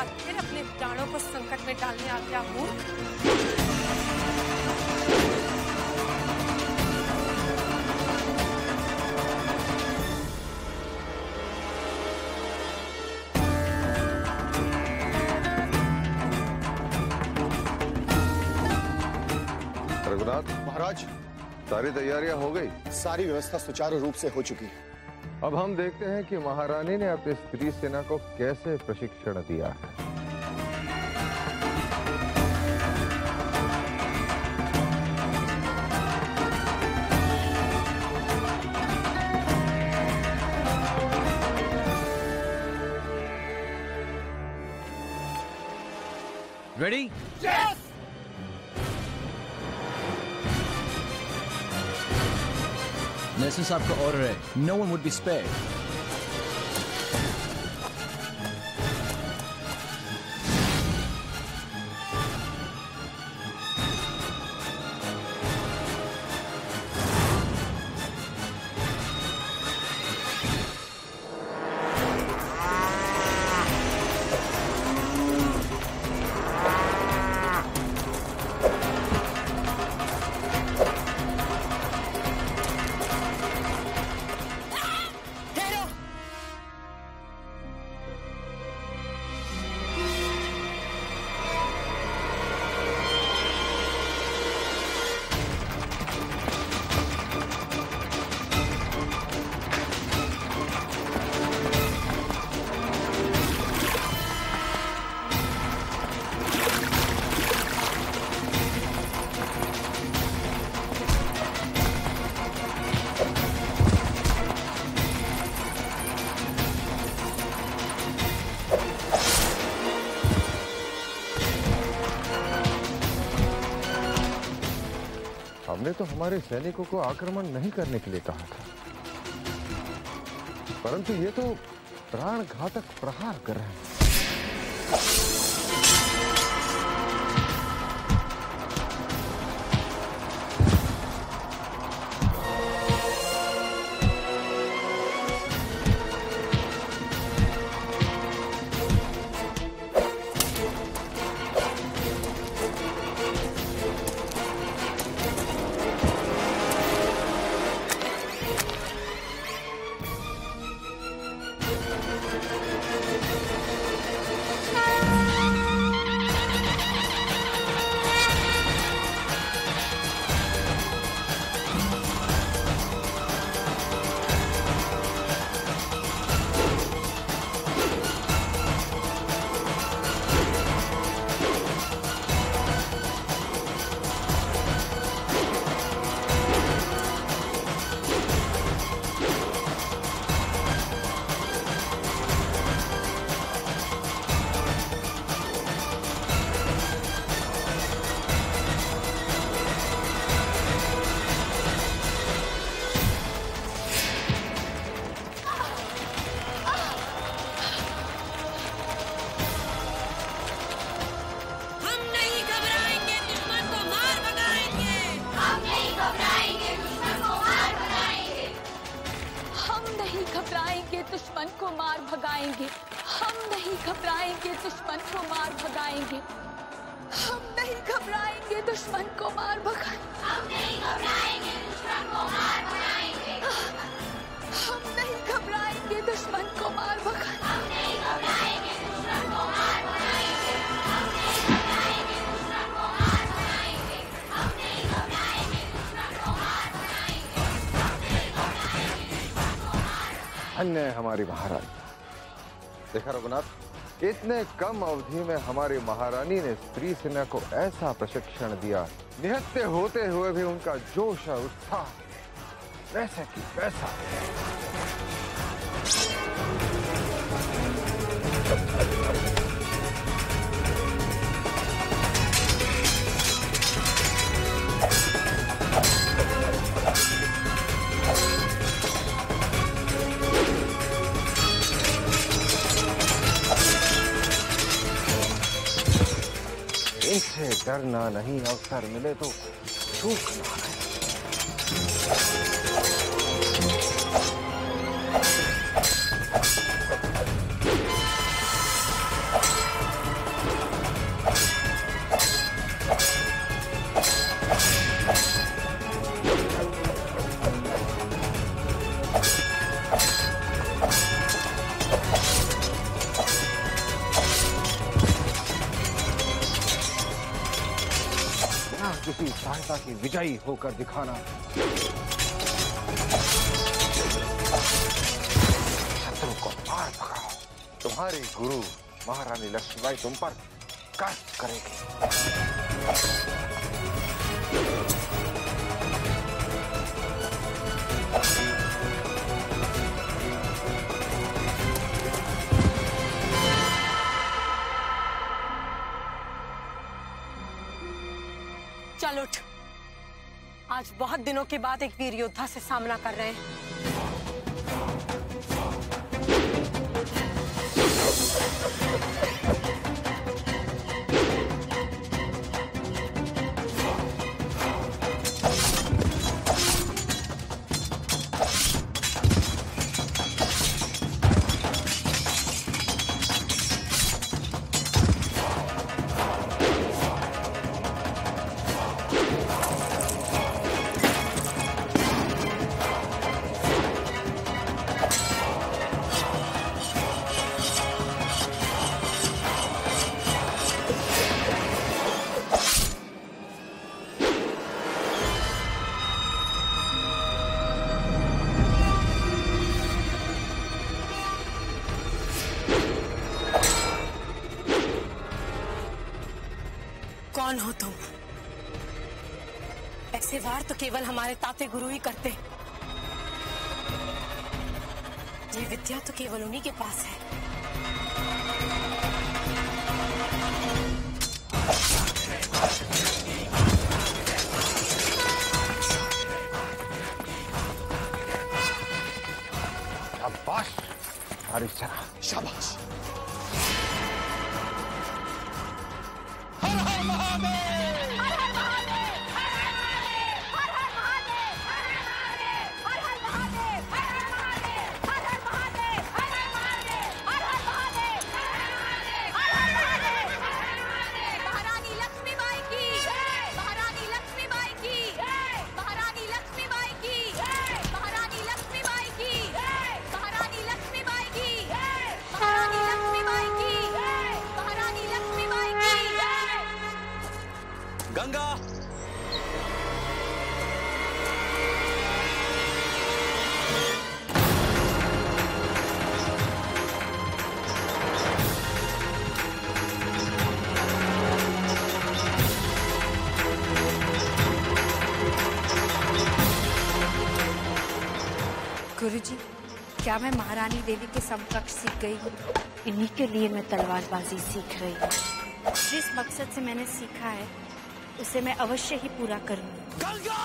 बार फिर अपने प्राणों को संकट में डालने आ गया मूर्ख। रघुनाथ महाराज, सारी तैयारियां हो गई? सारी व्यवस्था सुचारू रूप से हो चुकी है। अब हम देखते हैं कि महारानी ने अपनी स्त्री सेना को कैसे प्रशिक्षण दिया है। रेडी? यस। नेल्सन साहब का ऑर्डर है, no one would be spared. हमने तो हमारे सैनिकों को आक्रमण नहीं करने के लिए कहा था, परंतु ये तो प्राण घातक प्रहार कर रहे हैं। दुश्मन को मार भगाएंगे। हम नहीं घबराएंगे, दुश्मन को मार भगाएंगे। हम नहीं घबराएंगे, दुश्मन को मार भगाएंगे। हम नहीं घबराएंगे, दुश्मन को मार भगाएंगे। हम नहीं घबराएंगे, दुश्मन को मार भगाएंगे। हम नहीं घबराएंगे, दुश्मन को मार भगाएंगे। हम नहीं घबराएंगे, दुश्मन को मार भगाएंगे। हम नहीं घबराएंगे, दुश्मन को मार भगाएंगे। हम नहीं घबराएंगे, दुश्मन को मार। अन्य हमारी महारानी। देखा रघुनाथ, इतने कम अवधि में हमारी महारानी ने स्त्री सेना को ऐसा प्रशिक्षण दिया, निहत्थे होते हुए भी उनका जोश और उत्साह वैसे की वैसा। इनसे डरना नहीं, अवसर मिले तो चूकना है। किसी सहायता की विजयी होकर दिखाना। शत्रु को मार भगाओ। तुम्हारी गुरु महारानी लक्ष्मीबाई तुम पर कष्ट करेगी। चल उठ। आज बहुत दिनों के बाद एक वीर योद्धा से सामना कर रहे हैं। कौन हो तुम? ऐसे वार तो केवल हमारे ताते गुरु ही करते। ये विद्या तो केवल उन्हीं के पास है। शाबाश हरीश। शाबाश। गंगा। गुरुजी, क्या मैं महारानी देवी के समकक्ष सीख गई हूँ? इन्हीं के लिए मैं तलवारबाजी सीख रही हूँ। जिस मकसद से मैंने सीखा है उसे मैं अवश्य ही पूरा करूंगी। गंगा!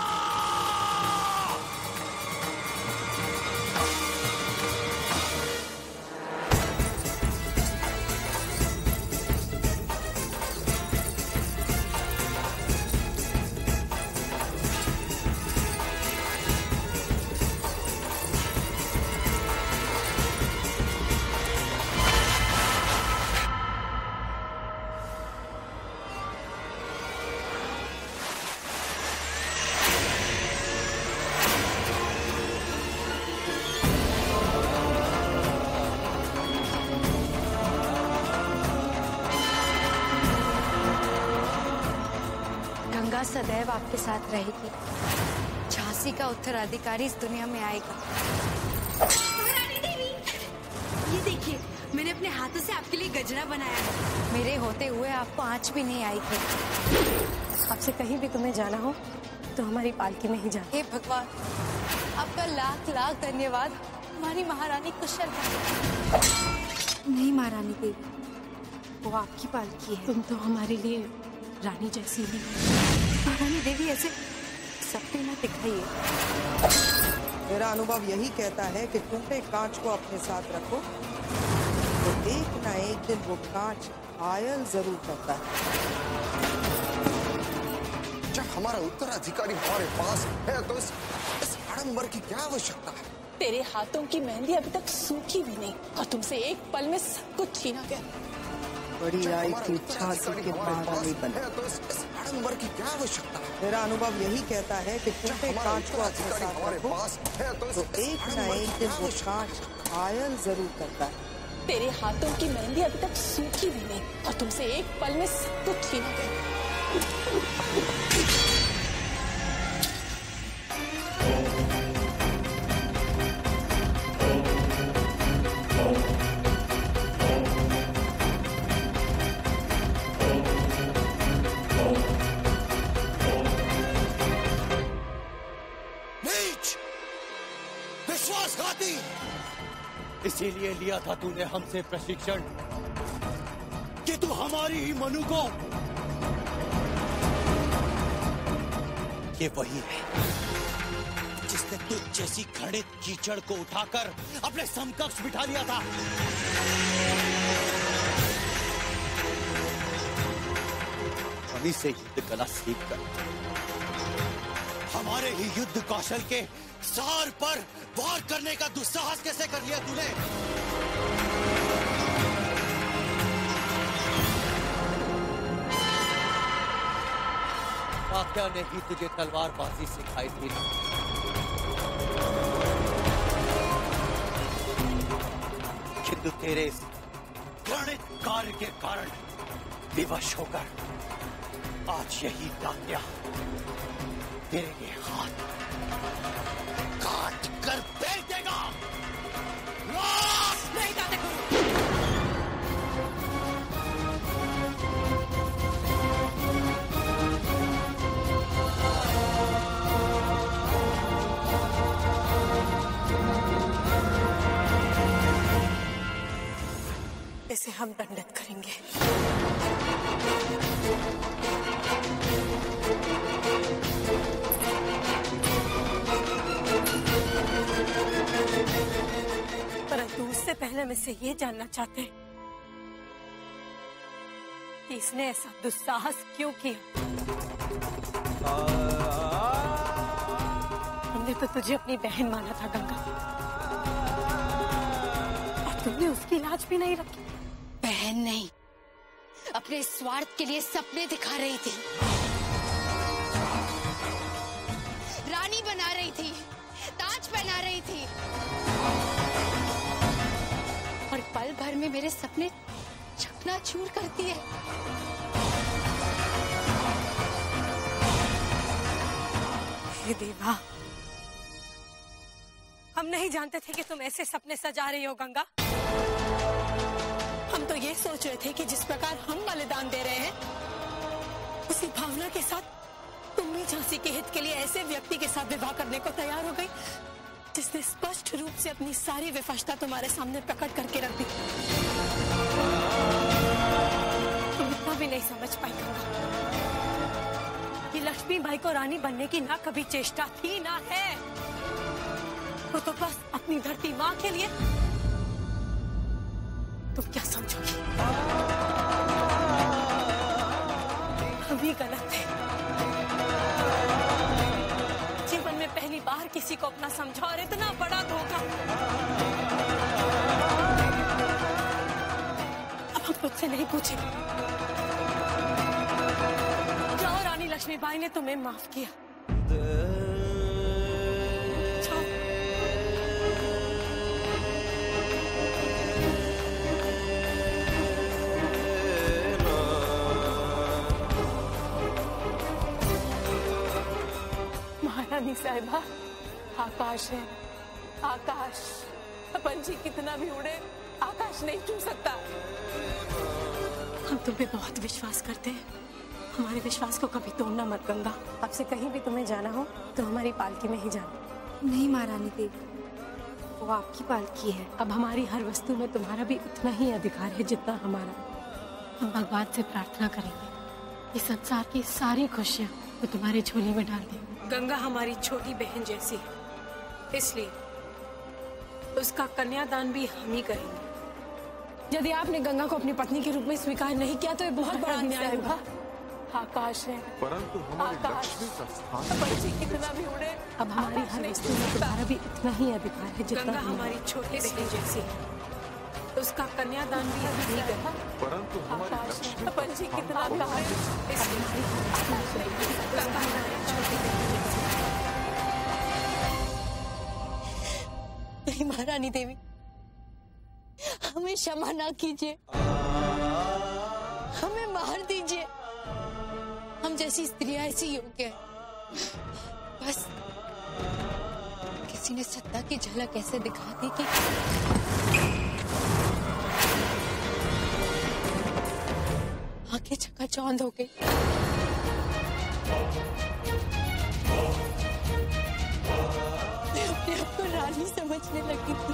गंगा सदैव आपके साथ रहेगी। झांसी का उत्तराधिकारी इस दुनिया में आएगा। महारानी देवी, ये देखिए, मैंने अपने हाथों से आपके लिए गजरा बनाया है। मेरे होते हुए आपको आंच भी नहीं आई थी। आपसे कहीं भी तुम्हें जाना हो तो हमारी पालकी में ही जाना। हे भगवान, आपका लाख लाख धन्यवाद। हमारी महारानी कुशल है। नहीं महारानी देवी, वो आपकी पालकी है। तुम तो हमारे लिए रानी जैसी ही। महारानी देवी ऐसे सबके ना दिखाइए। मेरा अनुभव यही कहता है कि टूटे कांच को अपने साथ रखो तो एक ना एक दिन वो कांच घायल जरूर करता है। जब हमारा उत्तराधिकारी हमारे पास है तो इस आडंबर की क्या आवश्यकता है? तेरे हाथों की मेहंदी अभी तक सूखी भी नहीं और तुमसे एक पल में सब कुछ छीना गया। बड़ी आई थी झांसी के महारानी बने। तो इस आडंबर की क्या आवश्यकता है? मेरा अनुभव यही कहता है कि टूटे कांच को अपने साथ रखो तो एक ना एक दिन वो कांच घायल जरूर करता है। तेरे हाथों की मेहंदी अभी तक सूखी भी नहीं और और तुमसे एक पल में सब कुछ छीन गए। विश्वासघाती! इसीलिए लिया था तूने हमसे प्रशिक्षण कि तू हमारी ही मनु को। ये वही है जिसने तुझ जैसी घृणित कीचड़ को उठाकर अपने समकक्ष बिठा लिया था। हमी से युद्ध कला सीख कर हमारे ही युद्ध कौशल के सार पर वार करने का दुस्साहस कैसे कर लिया तूने? तात्या ने ही तुझे तलवारबाजी सिखाई थी ना? किंतु तेरे इस घृणित कार्य के कारण विवश होकर आज यही तात्या तेरे ये हाथ काट कर फेंक देगा। नहीं तात्या गुरु। इसे हम दंडित करेंगे। परंतु उससे पहले मैं से ये जानना चाहते हैं कि इसने ऐसा दुस्साहस क्यों किया। हमने तो तुझे अपनी बहन माना था गंगा, और तुमने उसकी लाज भी नहीं रखी। बहन नहीं, अपने स्वार्थ के लिए सपने दिखा रही थी, रानी बना रही थी, ताज पहना रही थी, और पल भर में मेरे सपने चकनाचूर करती है। हे देवा, हम नहीं जानते थे कि तुम ऐसे सपने सजा रही हो गंगा। हम तो ये सोच रहे थे कि जिस प्रकार हम बलिदान दे रहे हैं, उसी भावना के साथ तुम भी झांसी के हित के लिए ऐसे व्यक्ति के साथ विवाह करने को तैयार हो गई जिसने स्पष्ट रूप से अपनी सारी विफलता तुम्हारे सामने प्रकट करके रख दी। तुम इतना भी नहीं समझ पाई गंगा कि लक्ष्मीबाई को रानी बनने की ना कभी चेष्टा थी ना है। वो तो बस अपनी धरती माँ के लिए। तुम क्या समझोगी? हम ही गलत थे। जीवन में पहली बार किसी को अपना समझा, और इतना बड़ा धोखा। अब हम तुझसे नहीं पूछे। जाओ, रानी लक्ष्मीबाई ने तुम्हें माफ किया। रानी साहिबा, आकाश है, आकाश। पंछी कितना भी उड़े, आकाश नहीं छू सकता। हम तुम पे बहुत विश्वास करते हैं। हमारे विश्वास को कभी तोड़ना मत गंगा। अब से कहीं भी तुम्हें जाना हो तो हमारी पालकी में ही जाना। नहीं महारानी देवी, वो आपकी पालकी है। अब हमारी हर वस्तु में तुम्हारा भी उतना ही अधिकार है जितना हमारा। हम भगवान से प्रार्थना करेंगे, इस संसार की सारी खुशियाँ वो तुम्हारी झोली में डाल दे। गंगा हमारी छोटी बहन जैसी है, इसलिए उसका कन्यादान भी हम ही करेंगे। यदि आपने गंगा को अपनी पत्नी के रूप में स्वीकार नहीं किया तो ये बहुत बड़ा अन्याय होगा। आकाश है, परंतु हमारी लक्ष्मी का स्थान। पंछी कितना भी उड़े, अब हमारी हर वस्तु में तुम्हारा भी इतना ही अधिकार है जितना गंगा हमारी छोटी बहन जैसी है, उसका कन्यादान भी हम ही करेंगे। परंतु हमारी लक्ष्मी पंछी कितना भी नहीं महारानी देवी, हमें क्षमा ना कीजिए। तुम जैसी स्त्रियां ऐसी योग्य है। बस किसी ने सत्ता की झलक ऐसे दिखा दी कि आंखें चकाचौंध हो गई। मैं अपने आप को रानी समझने लगी थी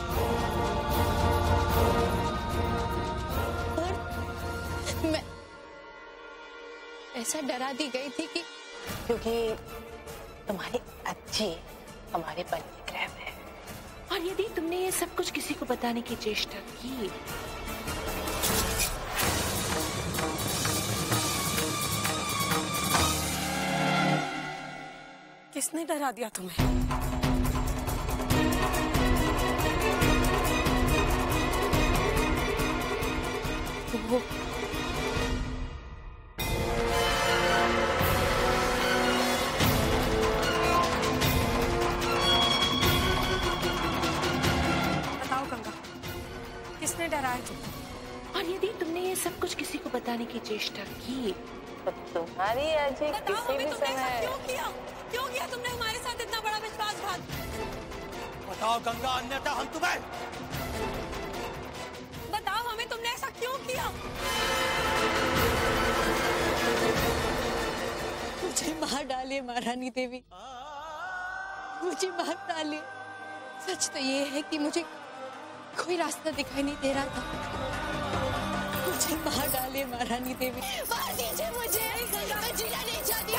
और मैं ऐसा डरा दी गई थी कि क्योंकि तुम्हारी अच्छी हमारे बल्कि ग्रह में है। और यदि तुमने ये सब कुछ किसी को बताने की चेष्टा की किसने डरा दिया तुम्हें? वो बताओ गंगा, किसने डराया तुम? और यदि तुमने ये सब कुछ किसी को बताने की चेष्टा की तो तुम्हारी अजय किसी भी समय क्यों किया तुमने हमारे साथ इतना बड़ा विश्वासघात? बताओ गंगा, अन्यथा हम तुम्हें बताओ हमें, तुमने ऐसा क्यों किया? मुझे मार डालिए महारानी देवी, मुझे मार डालिए। सच तो ये है कि मुझे कोई रास्ता दिखाई नहीं दे रहा था। मुझे मार डालिए महारानी देवी, मार दीजिए मुझे। मैं जीना नहीं चाहती।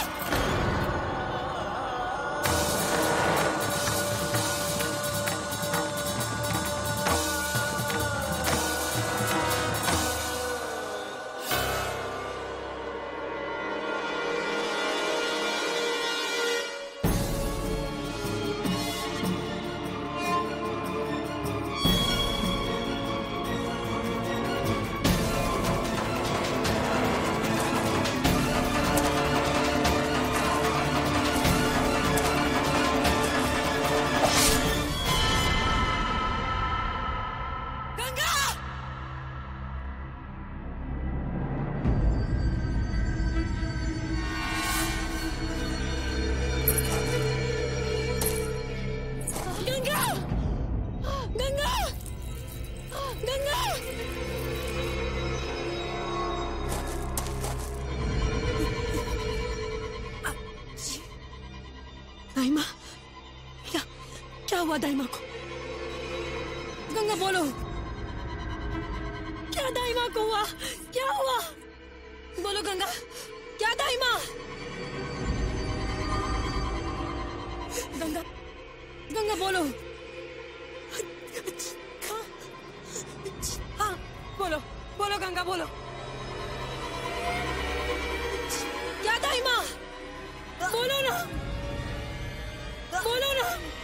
दाइमा, क्या हुआ दाइमा को? गंगा बोलो, क्या दाइमा को हुआ? क्या हुआ? बोलो गंगा, क्या दाइमा? गंगा, गंगा बोलो। हाँ बोलो, बोलो गंगा बोलो। क्या दाइमा? बोलो ना, बोलो ना।